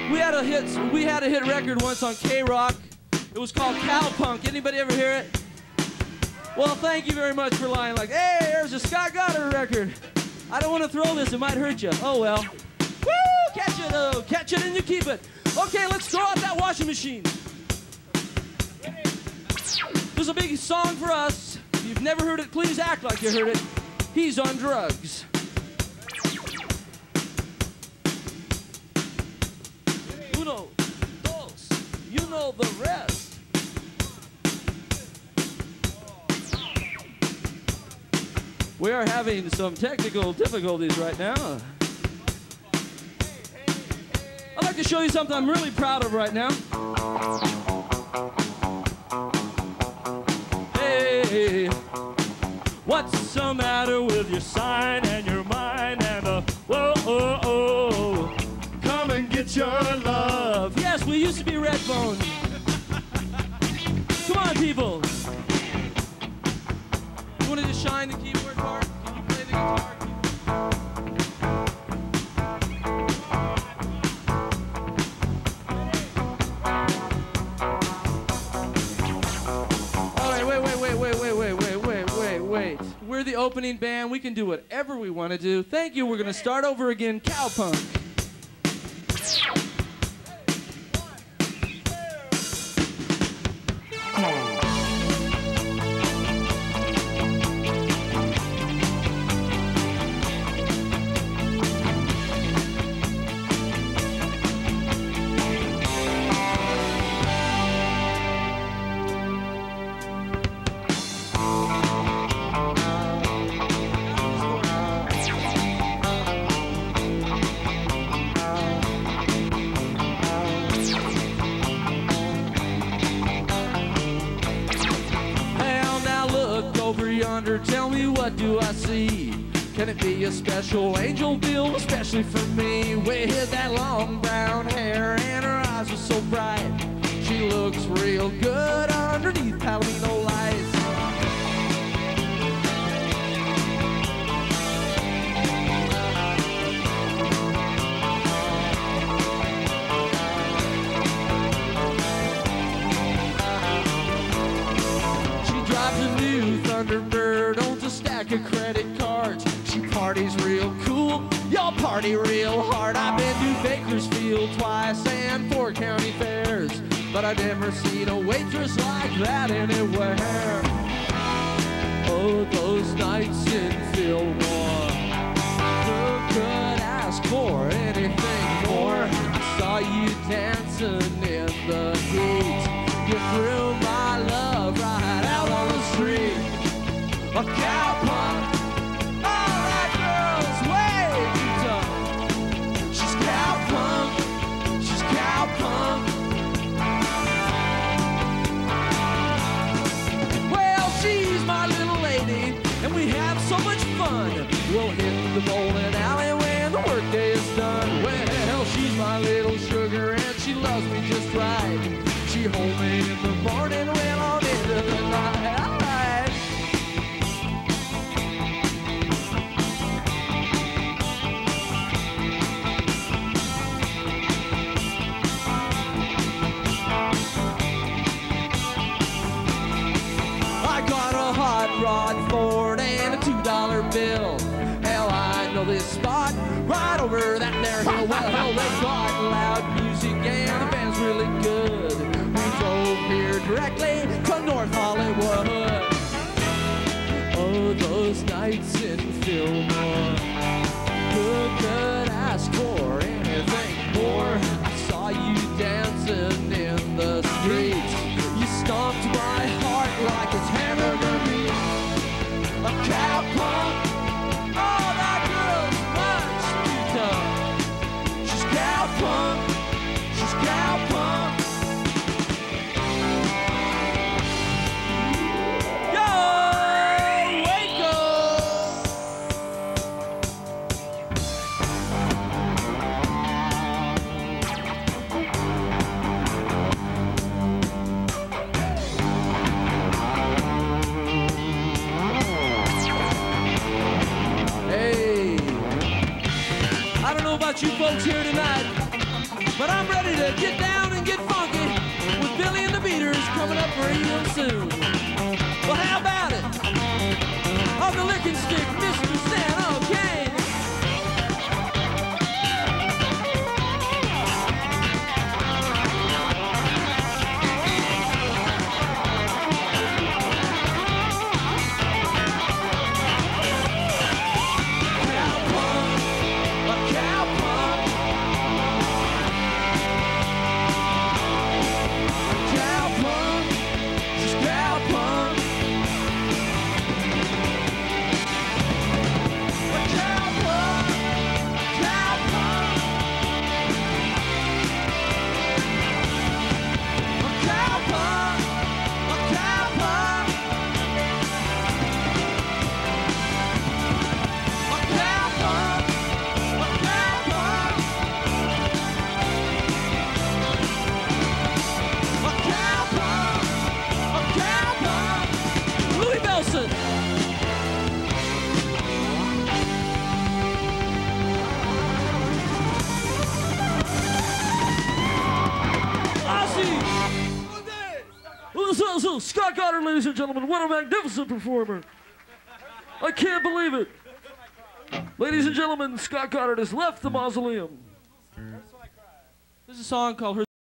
We had a hit record once on K-Rock. It was called COWPUNK. Anybody ever hear it? Well, thank you very much for lying like, hey, there's a Scott Goddard record. I don't want to throw this, it might hurt you. Oh well. Woo! Catch it though. Catch it and you keep it. Okay, let's throw out that washing machine. This is a big song for us. If you've never heard it, please act like you heard it. He's on drugs. Uno, dos, you know the rest. We are having some technical difficulties right now. I'd like to show you something I'm really proud of right now. Hey, what's the matter with your sign and your mind and whoa, oh, oh. Come and get your love. Yes, we used to be Redbone. Come on, people. You wanted to shine the keyboard part? Can you play the guitar? Wait. We're the opening band. We can do whatever we want to do. Thank you. We're going to start over again. COWPUNK. Tell me, what do I see? Can it be a special angel built especially for me? With that long brown hair and her eyes are so bright, she looks real good underneath Palomino lights. She drives a new Thunderbird, owns a stack of credit cards. She parties real cool, y'all party real hard. I've been to Bakersfield twice and 4 county fairs, but I never seen a waitress like that anywhere. Oh, those nights in Fillmore, who could ask for anything more? I saw you dancing in the heat. You threw my love right out on the street. A COWPUNK, all that girl's way too tough. She's COWPUNK, she's COWPUNK. Well, she's my little lady, and we have so much fun. We'll hit the bowling alley when the workday is done. Well, she's my little sugar, and she loves me just right. She holds me in the morning when I'm into the night. Rod Ford and a $2 bill. Hell, I know this spot right over that there hill. Well, hell, they got loud music and the band's really good. We drove here directly to North Hollywood. Oh, those nights in Fillmore, who could ask for anything more? I saw you dancing in the streets. You stomped my heart like it's hamburger meat. A COWPUNK, oh, that girl's much too tough. She's COWPUNK, she's COWPUNK. Yo, Waco! Hey, I don't know about you folks here tonight, But I'm ready to get down and get funky with Billy and the Beaters coming up real soon. Well, how about it? On the licking stick, Mr. Stan O'Kane. Scott Goddard, ladies and gentlemen, what a magnificent performer. I can't believe it. Ladies and gentlemen, Scott Goddard has left the mausoleum. There's a song called